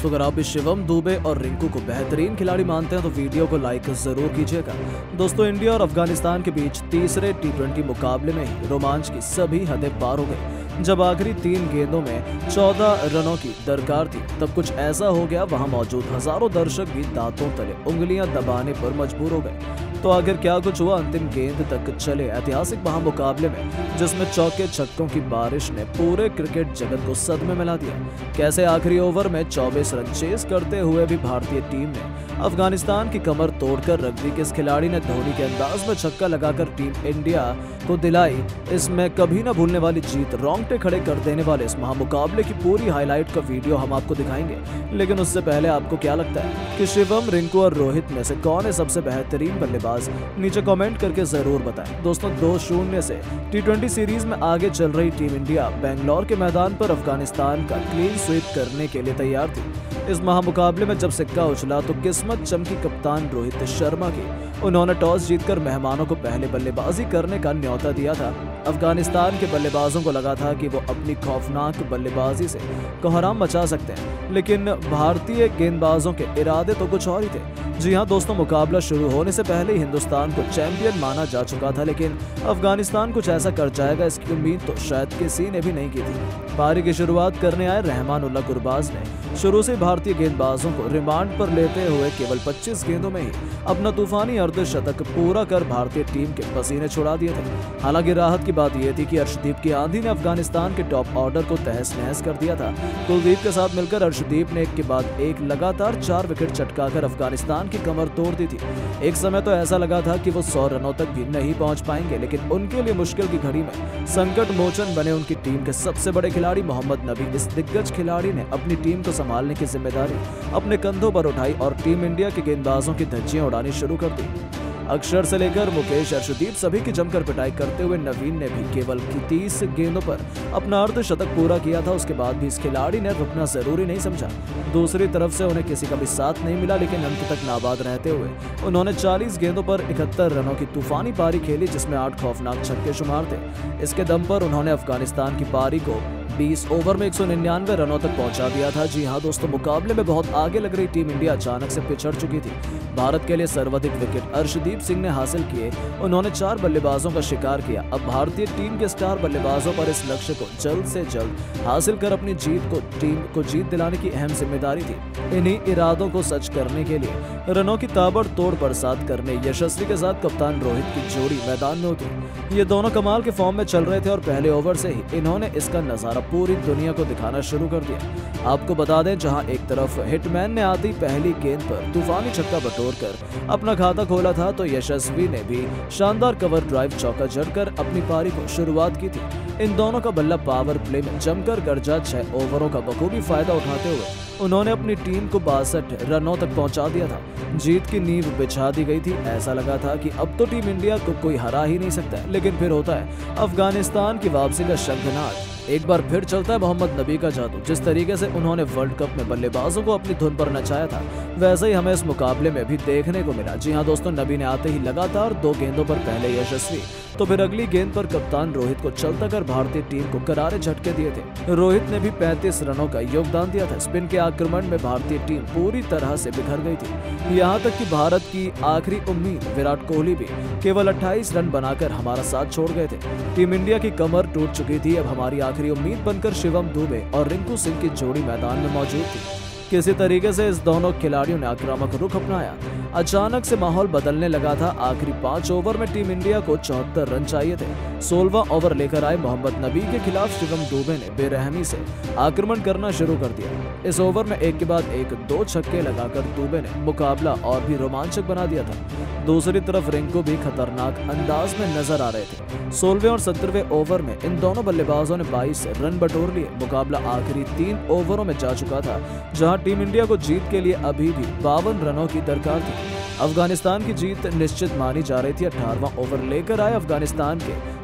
दोस्तों, अगर आप भी शिवम दुबे और रिंकू को बेहतरीन खिलाड़ी मानते हैं तो वीडियो को लाइक जरूर कीजिएगा। दोस्तों, इंडिया और अफगानिस्तान के बीच तीसरे टी20 मुकाबले में ही रोमांच की सभी हदें पार हो गई। जब आखिरी 3 गेंदों में 14 रनों की दरकार थी, तब कुछ ऐसा हो गया वहां मौजूद हजारों दर्शक भी दांतों तले उंगलियां दबाने पर मजबूर हो गए। तो आखिर क्या कुछ हुआ अंतिम गेंद तक चले ऐतिहासिक महामुकाबले में, जिसमें चौके छक्कों की बारिश ने पूरे क्रिकेट जगत को सदमे में ला दिया। कैसे आखिरी ओवर में 24 रन चेस करते हुए भी भारतीय टीम ने अफगानिस्तान की कमर तोड़कर रख दी। किस खिलाड़ी ने धोनी के अंदाज में छक्का लगाकर टीम इंडिया को दिलाई इसमें कभी न भूलने वाली जीत। रोंगटे खड़े कर देने वाले इस महामुकाबले की पूरी हाईलाइट का वीडियो हम आपको दिखाएंगे, लेकिन उससे पहले आपको क्या लगता है कि शिवम, रिंकू और रोहित में से कौन है सबसे बेहतरीन बल्लेबाज? नीचे कमेंट करके जरूर बताएं। दोस्तों, 2-0 से टी20 सीरीज में आगे चल रही टीम इंडिया बेंगलोर के मैदान पर अफगानिस्तान का क्लीन स्वीप करने के लिए तैयार थी। इस महामुकाबले में जब सिक्का उछला तो किस्मत चमकी कप्तान रोहित शर्मा की। उन्होंने टॉस जीतकर मेहमानों को पहले बल्लेबाजी करने का न्योता दिया था। अफगानिस्तान के बल्लेबाजों को लगा था कि वो अपनी खौफनाक बल्लेबाजी से कोहराम मचा सकते हैं, लेकिन भारतीय गेंदबाजों के इरादे तो कुछ और ही थे। जी हाँ दोस्तों, मुकाबला शुरू होने से पहले ही हिंदुस्तान को चैंपियन माना जा चुका था, लेकिन अफगानिस्तान कुछ ऐसा कर जाएगा इसकी उम्मीद तो शायद किसी ने भी नहीं की थी। पारी की शुरुआत करने आए रहमानुल्लाह गुरबाज ने शुरू से भारतीय गेंदबाजों को रिमांड पर लेते हुए केवल 25 गेंदों में ही अपना तूफानी अर्धशतक पूरा कर भारतीय टीम के पसीने छुड़ा दिए थे। हालांकि राहत की बात यह थी कि अर्शदीप की आंधी ने अफगानिस्तान के टॉप ऑर्डर को तहस नहस कर दिया था। कुलदीप के साथ मिलकर अर्शदीप ने एक के बाद एक लगातार 4 विकेट चटकाकर अफगानिस्तान की कमर तोड़ दी थी। एक समय तो ऐसा लगा था कि वो 100 रनों तक भी नहीं पहुंच पाएंगे, लेकिन उनके लिए मुश्किल की घड़ी में संकट मोचन बने उनकी टीम के सबसे बड़े खिलाड़ी मोहम्मद नबी। इस दिग्गज खिलाड़ी ने अपनी टीम को संभालने की जिम्मेदारी अपने कंधों पर उठाई और टीम इंडिया के गेंदबाजों की धज्जियां उड़ानी शुरू कर दी। अक्षर से लेकर मुकेश, अर्शदीप सभी की जमकर पिटाई करते हुए नवीन ने भी केवल 30 गेंदों पर अपना अर्धशतक पूरा किया था। उसके बाद भी इस खिलाड़ी ने रुकना जरूरी नहीं समझा। दूसरी तरफ से उन्हें किसी का भी साथ नहीं मिला, लेकिन अंत तक नाबाद रहते हुए उन्होंने 40 गेंदों पर 71 रनों की तूफानी पारी खेली, जिसमें 8 खौफनाक छक्के शुमार थे। इसके दम पर उन्होंने अफगानिस्तान की पारी को 20 ओवर में 199 रनों तक पहुंचा दिया था। जी हां दोस्तों, मुकाबले में बहुत आगे लग रही टीम इंडिया अचानक से पिछड़ चुकी थी। भारत के लिए सर्वाधिक विकेट अर्शदीप सिंह ने हासिल किए। उन्होंने 4 बल्लेबाजों का शिकार किया। अब भारतीय टीम के स्टार बल्लेबाजों पर इस लक्ष्य को जल्द से जल्द हासिल कर अपनी टीम को जीत दिलाने की अहम जिम्मेदारी थी। इन्हीं इरादों को सच करने के लिए रनों की ताबड़तोड़ बरसात करने यशस्वी के साथ कप्तान रोहित की जोड़ी मैदान में उतरी। ये दोनों कमाल के फॉर्म में चल रहे थे और पहले ओवर से ही इन्होंने इसका नजारा पूरी दुनिया को दिखाना शुरू कर दिया। आपको बता दें, जहां एक तरफ हिटमैन ने आती पहली गेंद पर तूफानी छक्का बटोरकर अपना खाता खोला था, तो यशस्वी ने भी शानदार कवर ड्राइव चौका जड़कर अपनी पारी को शुरुआत की थी। इन दोनों का बल्ला पावर प्ले में जमकर गरजा। 6 ओवरों का बखूबी फायदा उठाते हुए उन्होंने अपनी टीम को 62 रनों तक पहुंचा दिया था। जीत की नींव बिछा दी गई थी। ऐसा लगा था कि अब तो टीम इंडिया को कोई हरा ही नहीं सकता, लेकिन फिर होता है अफगानिस्तान की वापसी का शंखनाद। एक बार फिर चलता है मोहम्मद नबी का जादू। जिस तरीके से उन्होंने वर्ल्ड कप में बल्लेबाजों को अपनी धुन पर नचाया था, वैसे ही हमें इस मुकाबले में भी देखने को मिला। जी हां दोस्तों, नबी ने आते ही लगातार 2 गेंदों पर पहले यशस्वी, तो फिर अगली गेंद पर कप्तान रोहित को चलता कर भारतीय टीम को करारे झटके दिए थे। रोहित ने भी 35 रनों का योगदान दिया था। स्पिन के आक्रमण में भारतीय टीम पूरी तरह से बिखर गई थी। यहाँ तक कि भारत की आखिरी उम्मीद विराट कोहली भी केवल 28 रन बनाकर हमारा साथ छोड़ गए थे। टीम इंडिया की कमर टूट चुकी थी। अब हमारी आखिरी उम्मीद बनकर शिवम दुबे और रिंकू सिंह की जोड़ी मैदान में मौजूद थी। किसी तरीके से इस दोनों खिलाड़ियों ने आक्रामक रुख अपनाया। अचानक से माहौल बदलने लगा था। आखिरी 5 ओवर में टीम इंडिया को 74 रन चाहिए थे। 16वां ओवर लेकर आए मोहम्मद नबी के खिलाफ शिवम दुबे ने बेरहमी से आक्रमण करना शुरू कर दिया। इस ओवर में एक के बाद एक 2 छक्के लगाकर दुबे ने मुकाबला और भी रोमांचक बना दिया था। दूसरी तरफ रिंकू भी खतरनाक अंदाज में नजर आ रहे थे। 16वें और 17वें ओवर में इन दोनों बल्लेबाजों ने 22 रन बटोर लिए। मुकाबला आखिरी 3 ओवरों में जा चुका था, जहां टीम इंडिया को जीत के लिए अभी भी 52 रनों की दरकार थी। अफगानिस्तान की जीत निश्चित मानी जा रही थी। 18वां ओवर लेकर आए अफगानिस्तान के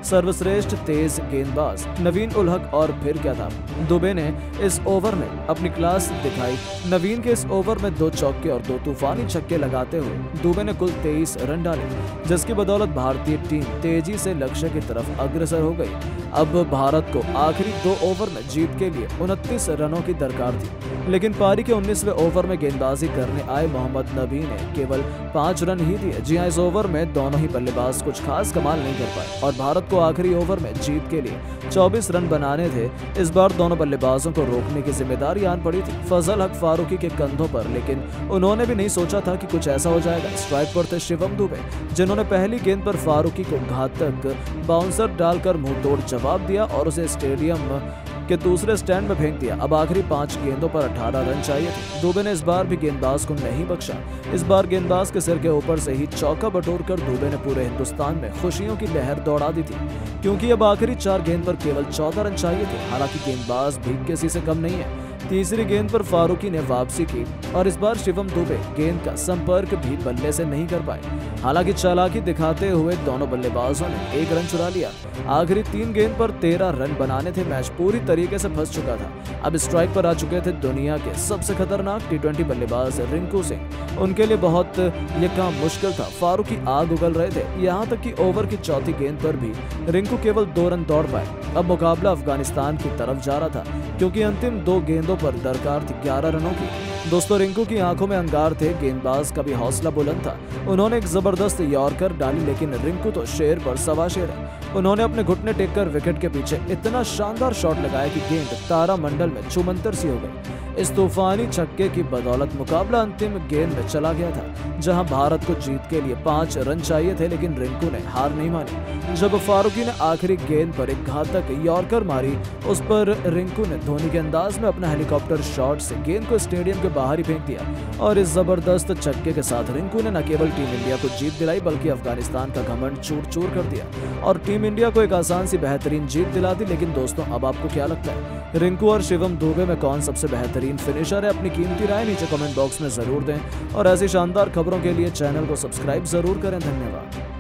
सर्वश्रेष्ठ तेज गेंदबाज नवीन उल हक। और फिर क्या था, दुबे ने इस ओवर में अपनी क्लास दिखाई। नवीन के इस ओवर में 2 चौके और 2 तूफानी छक्के लगाते हुए दुबे ने कुल 23 रन डाले, जिसकी बदौलत भारतीय टीम तेजी से लक्ष्य की तरफ अग्रसर हो गई। अब भारत को आखिरी 2 ओवर में जीत के लिए 29 रनों की दरकार थी, लेकिन पारी के 19वें ओवर में गेंदबाजी करने आए मोहम्मद नबी ने केवल 5 रन ही दिए। जी हां, इस ओवर में दोनों ही बल्लेबाज कुछ खास कमाल नहीं कर पाए और भारत को आखिरी ओवर में जीत के लिए 24 रन बनाने थे। इस बार दोनों बल्लेबाजों को रोकने की जिम्मेदारी आन पड़ी थी फजल हक फारूकी के कंधों पर, लेकिन उन्होंने भी नहीं सोचा था कि कुछ ऐसा हो जाएगा। स्ट्राइक पर थे शिवम दुबे, जिन्होंने पहली गेंद पर फारूकी को घातक बाउंसर डालकर मुंहतोड़ जवाब दिया और उसे स्टेडियम के दूसरे स्टैंड में फेंक दिया। अब आखिरी 5 गेंदों पर 18 रन चाहिए थे। दुबे ने इस बार भी गेंदबाज को नहीं बख्शा। इस बार गेंदबाज के सिर के ऊपर से ही चौका बटोरकर दुबे ने पूरे हिंदुस्तान में खुशियों की लहर दौड़ा दी थी, क्योंकि अब आखिरी 4 गेंद पर केवल 14 रन चाहिए थे। हालांकि गेंदबाज भी किसी से कम नहीं है। तीसरी गेंद पर फारूकी ने वापसी की और इस बार शिवम दुबे गेंद का संपर्क भी बल्ले से नहीं कर पाए। हालांकि चालाकी दिखाते हुए दोनों बल्लेबाजों ने 1 रन चुरा लिया। आखिरी 3 गेंद पर 13 रन बनाने थे। मैच पूरी तरीके से फंस चुका था। अब स्ट्राइक पर आ चुके थे दुनिया के सबसे खतरनाक T20 बल्लेबाज रिंकू सिंह। उनके लिए बहुत ये काम मुश्किल था। फारूकी आग उगल रहे थे, यहाँ तक कि ओवर की चौथी गेंद पर भी रिंकू केवल 2 रन दौड़ पाए। अब मुकाबला अफगानिस्तान की तरफ जा रहा था, क्योंकि अंतिम 2 गेंदों पर दरकार थी 11 रनों की। दोस्तों, रिंकू की आंखों में अंगार थे। गेंदबाज का भी हौसला बुलंद था। उन्होंने एक जबरदस्त यॉर्कर डाली, लेकिन रिंकू तो शेर पर सवा शेर है। उन्होंने अपने घुटने टेककर विकेट के पीछे इतना शानदार शॉट लगाया कि गेंद तारामंडल में छुमंतर सी हो गई। इस तूफानी छक्के की बदौलत मुकाबला अंतिम गेंद में चला गया था, जहां भारत को जीत के लिए 5 रन चाहिए थे, लेकिन रिंकू ने हार नहीं मानी। जब फारूकी ने आखिरी गेंद पर एक घातक यॉर्कर मारी, उस पर रिंकू ने धोनी के अंदाज में अपना हेलीकॉप्टर शॉट से गेंद को स्टेडियम के बाहर ही फेंक दिया। और इस जबरदस्त छक्के के साथ रिंकू ने न केवल टीम इंडिया को जीत दिलाई, बल्कि अफगानिस्तान का घमंड चूर चूर कर दिया और टीम इंडिया को एक आसान सी बेहतरीन जीत दिला दी। लेकिन दोस्तों, अब आपको क्या लगता है, रिंकू और शिवम दुबे में कौन सबसे बेहतरीन फिनिशर है? अपनी कीमती राय नीचे कमेंट बॉक्स में जरूर दें और ऐसी शानदार खबरों के लिए चैनल को सब्सक्राइब जरूर करें। धन्यवाद।